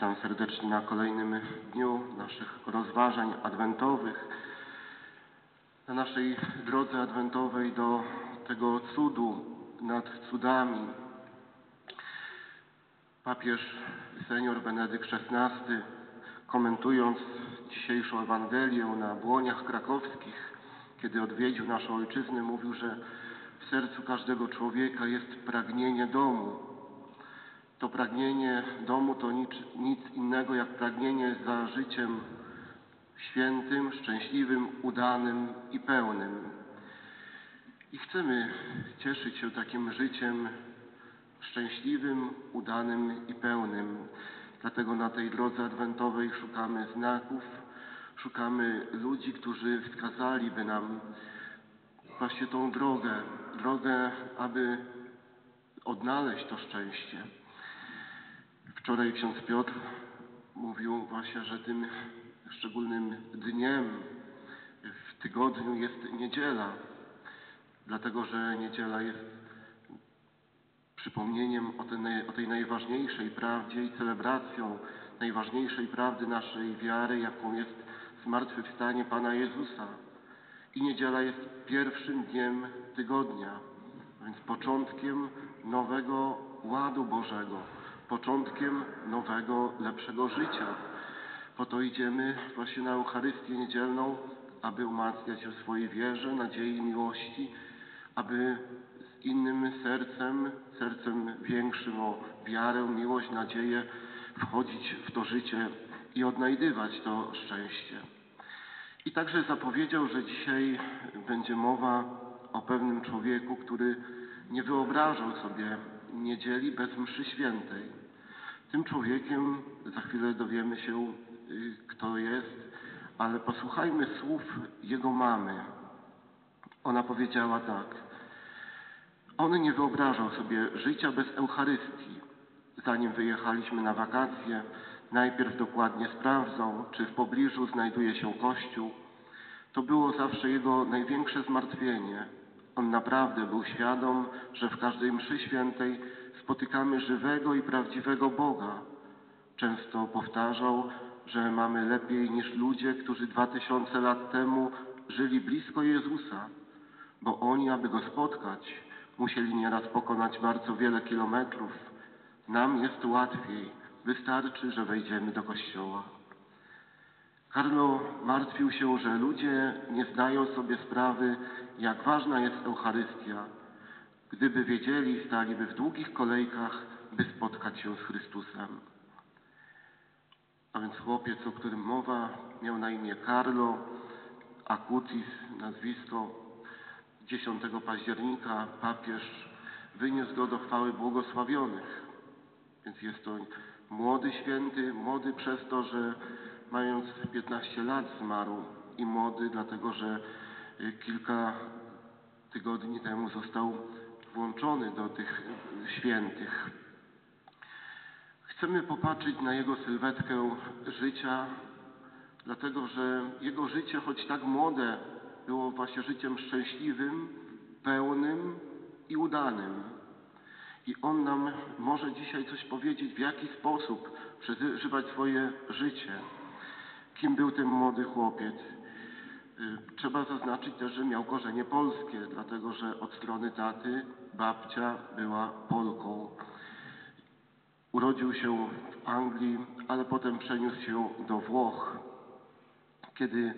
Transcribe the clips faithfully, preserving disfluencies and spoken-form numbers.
Witam serdecznie na kolejnym dniu naszych rozważań adwentowych, na naszej drodze adwentowej do tego cudu nad cudami. Papież senior Benedykt szesnasty, komentując dzisiejszą Ewangelię na Błoniach Krakowskich, kiedy odwiedził naszą ojczyznę, mówił, że w sercu każdego człowieka jest pragnienie domu. To pragnienie domu to nic, nic innego jak pragnienie za życiem świętym, szczęśliwym, udanym i pełnym. I chcemy cieszyć się takim życiem szczęśliwym, udanym i pełnym. Dlatego na tej drodze adwentowej szukamy znaków, szukamy ludzi, którzy wskazaliby nam właśnie tą drogę, drogę, aby odnaleźć to szczęście. Wczoraj ksiądz Piotr mówił właśnie, że tym szczególnym dniem w tygodniu jest niedziela, dlatego że niedziela jest przypomnieniem o tej, o tej najważniejszej prawdzie i celebracją najważniejszej prawdy naszej wiary, jaką jest zmartwychwstanie Pana Jezusa. I niedziela jest pierwszym dniem tygodnia, a więc początkiem nowego ładu Bożego, początkiem nowego, lepszego życia. Po to idziemy właśnie na Eucharystię niedzielną, aby umacniać się w swojej wierze, nadziei i miłości, aby z innym sercem, sercem większym o wiarę, miłość, nadzieję, wchodzić w to życie i odnajdywać to szczęście. I także zapowiedział, że dzisiaj będzie mowa o pewnym człowieku, który nie wyobrażał sobie niedzieli bez mszy świętej. Tym człowiekiem za chwilę dowiemy się, kto jest, ale posłuchajmy słów jego mamy. Ona powiedziała tak: on nie wyobrażał sobie życia bez Eucharystii. Zanim wyjechaliśmy na wakacje, najpierw dokładnie sprawdzał, czy w pobliżu znajduje się kościół. To było zawsze jego największe zmartwienie. On naprawdę był świadom, że w każdej mszy świętej spotykamy żywego i prawdziwego Boga. Często powtarzał, że mamy lepiej niż ludzie, którzy dwa tysiące lat temu żyli blisko Jezusa, bo oni, aby Go spotkać, musieli nieraz pokonać bardzo wiele kilometrów. Nam jest łatwiej, wystarczy, że wejdziemy do kościoła. Karlo martwił się, że ludzie nie zdają sobie sprawy, jak ważna jest Eucharystia. Gdyby wiedzieli, staliby w długich kolejkach, by spotkać się z Chrystusem. A więc chłopiec, o którym mowa, miał na imię Carlo Acutis, nazwisko. dziesiątego października papież wyniósł go do chwały błogosławionych. Więc jest to młody święty, młody przez to, że mając piętnaście lat zmarł, i młody dlatego, że kilka tygodni temu został włączony do tych świętych. Chcemy popatrzeć na jego sylwetkę życia, dlatego że jego życie, choć tak młode, było właśnie życiem szczęśliwym, pełnym i udanym. I on nam może dzisiaj coś powiedzieć, w jaki sposób przeżywać swoje życie. Kim był ten młody chłopiec? Trzeba zaznaczyć też, że miał korzenie polskie, dlatego że od strony taty babcia była Polką. Urodził się w Anglii, ale potem przeniósł się do Włoch. Kiedy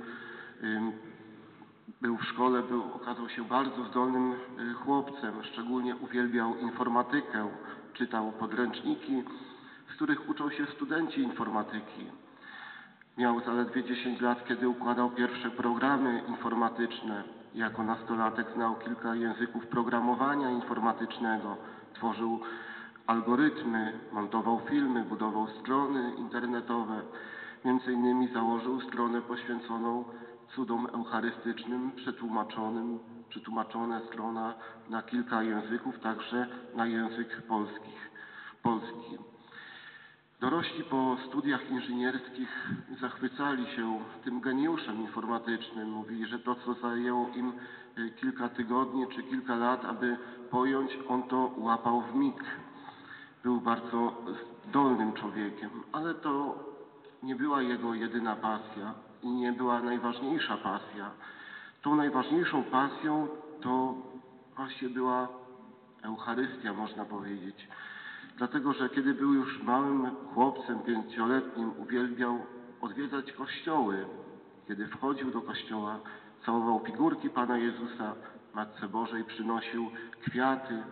był w szkole, był, okazał się bardzo zdolnym chłopcem. Szczególnie uwielbiał informatykę, czytał podręczniki, z których uczą się studenci informatyki. Miał zaledwie dziesięć lat, kiedy układał pierwsze programy informatyczne. Jako nastolatek znał kilka języków programowania informatycznego, tworzył algorytmy, montował filmy, budował strony internetowe. Między innymi założył stronę poświęconą cudom eucharystycznym, przetłumaczonym, przetłumaczona strona na kilka języków, także na język polskich, polski. Dorośli po studiach inżynierskich zachwycali się tym geniuszem informatycznym. Mówili, że to, co zajęło im kilka tygodni czy kilka lat, aby pojąć, on to łapał w mig. Był bardzo zdolnym człowiekiem, ale to nie była jego jedyna pasja i nie była najważniejsza pasja. Tą najważniejszą pasją to właśnie była Eucharystia, można powiedzieć. Dlatego, że kiedy był już małym chłopcem, pięcioletnim, uwielbiał odwiedzać kościoły. Kiedy wchodził do kościoła, całował figurki Pana Jezusa, Matce Bożej przynosił kwiaty.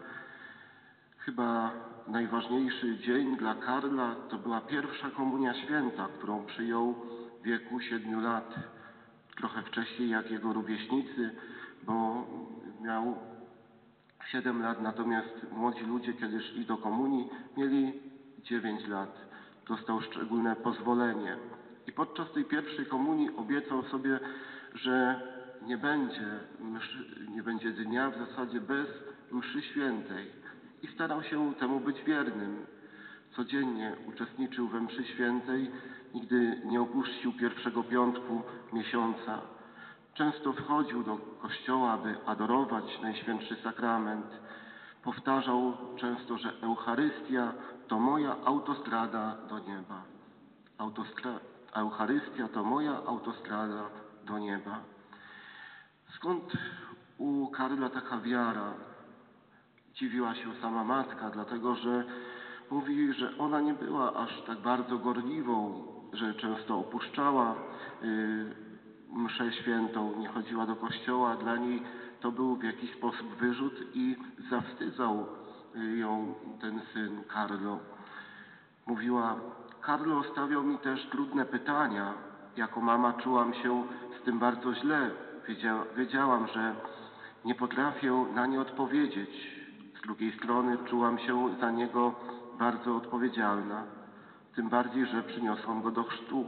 Chyba najważniejszy dzień dla Karla to była pierwsza komunia święta, którą przyjął w wieku siedmiu lat. Trochę wcześniej jak jego rówieśnicy, bo miał siedem lat, natomiast młodzi ludzie, kiedy szli do komunii, mieli dziewięć lat. Dostał szczególne pozwolenie. I podczas tej pierwszej komunii obiecał sobie, że nie będzie, mszy, nie będzie dnia w zasadzie bez mszy świętej. I starał się temu być wiernym. Codziennie uczestniczył we mszy świętej, nigdy nie opuścił pierwszego piątku miesiąca. Często wchodził do kościoła, aby adorować Najświętszy Sakrament. Powtarzał często, że Eucharystia to moja autostrada do nieba. Autostra... Eucharystia to moja autostrada do nieba. Skąd u Karla taka wiara? Dziwiła się sama matka, dlatego że mówi, że ona nie była aż tak bardzo gorliwą, że często opuszczała yy, mszę świętą, nie chodziła do kościoła. Dla niej to był w jakiś sposób wyrzut i zawstydzał ją ten syn Carlo. Mówiła, Carlo stawiał mi też trudne pytania. Jako mama czułam się z tym bardzo źle. Wiedzia, wiedziałam, że nie potrafię na nie odpowiedzieć. Z drugiej strony czułam się za niego bardzo odpowiedzialna. Tym bardziej, że przyniosłam go do chrztu.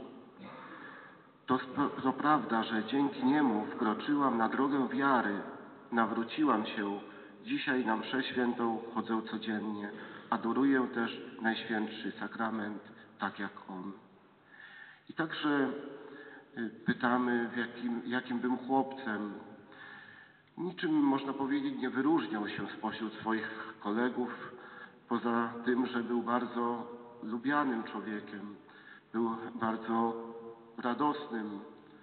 To, to prawda, że dzięki niemu wkroczyłam na drogę wiary, nawróciłam się. Dzisiaj na mszę świętą chodzę codziennie. Adoruję też Najświętszy Sakrament, tak jak on. I także pytamy, w jakim, jakim bym chłopcem. Niczym, można powiedzieć, nie wyróżniał się spośród swoich kolegów, poza tym, że był bardzo lubianym człowiekiem. Był bardzo radosnym,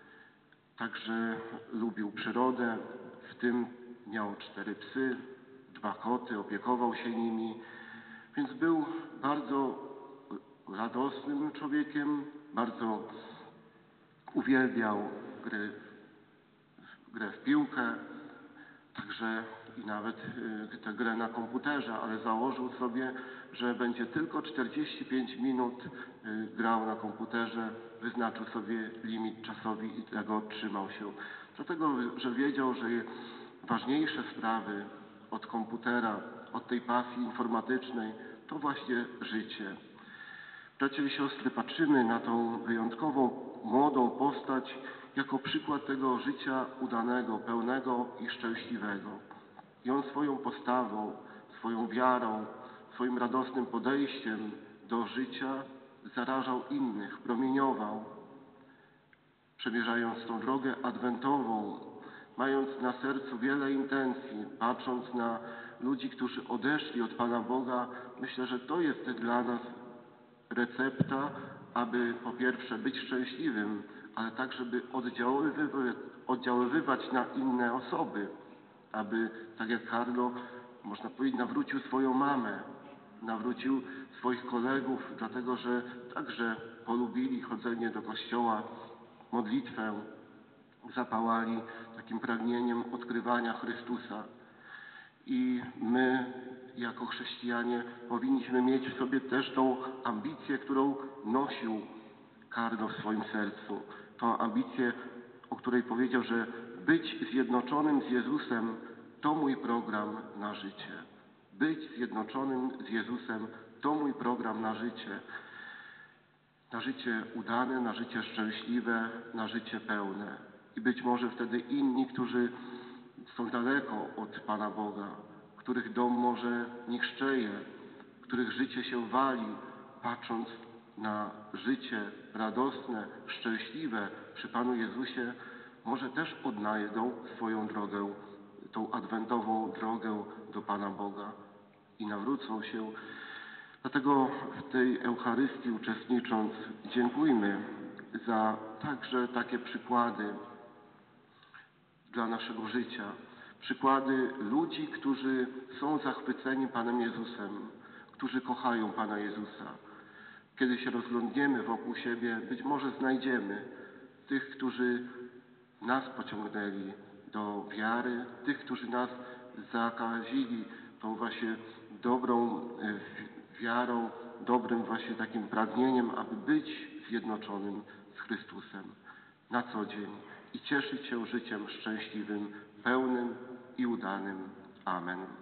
także lubił przyrodę, w tym miał cztery psy, dwa koty, opiekował się nimi, więc był bardzo radosnym człowiekiem, bardzo uwielbiał gry, grę w piłkę, także i nawet y, tę grę na komputerze, ale założył sobie, że będzie tylko czterdzieści pięć minut y, grał na komputerze, wyznaczył sobie limit czasowy i tego trzymał się. Dlatego, że wiedział, że ważniejsze sprawy od komputera, od tej pasji informatycznej, to właśnie życie. Bracia i siostry, patrzymy na tą wyjątkową, młodą postać jako przykład tego życia udanego, pełnego i szczęśliwego. I on swoją postawą, swoją wiarą, swoim radosnym podejściem do życia zarażał innych, promieniował, przemierzając tą drogę adwentową, mając na sercu wiele intencji, patrząc na ludzi, którzy odeszli od Pana Boga. Myślę, że to jest dla nas recepta, aby po pierwsze być szczęśliwym, ale tak, żeby oddziaływywać, oddziaływywać na inne osoby, aby, tak jak Carlo, można powiedzieć, nawrócił swoją mamę, nawrócił swoich kolegów, dlatego że także polubili chodzenie do kościoła, modlitwę, zapałali takim pragnieniem odkrywania Chrystusa. I my, jako chrześcijanie, powinniśmy mieć w sobie też tą ambicję, którą nosił Carlo w swoim sercu. Tą ambicję, o której powiedział, że być zjednoczonym z Jezusem to mój program na życie. Być zjednoczonym z Jezusem to mój program na życie. Na życie udane, na życie szczęśliwe, na życie pełne. I być może wtedy inni, którzy są daleko od Pana Boga, których dom może niszczeje, których życie się wali, patrząc na życie radosne, szczęśliwe przy Panu Jezusie, może też odnajdą swoją drogę, tą adwentową drogę do Pana Boga i nawrócą się. Dlatego w tej Eucharystii uczestnicząc dziękujmy za także takie przykłady dla naszego życia. Przykłady ludzi, którzy są zachwyceni Panem Jezusem, którzy kochają Pana Jezusa. Kiedy się rozglądniemy wokół siebie, być może znajdziemy tych, którzy nas pociągnęli do wiary, tych, którzy nas zakazili tą właśnie dobrą wiarą, dobrym właśnie takim pragnieniem, aby być zjednoczonym z Chrystusem na co dzień i cieszyć się życiem szczęśliwym, pełnym i udanym. Amen.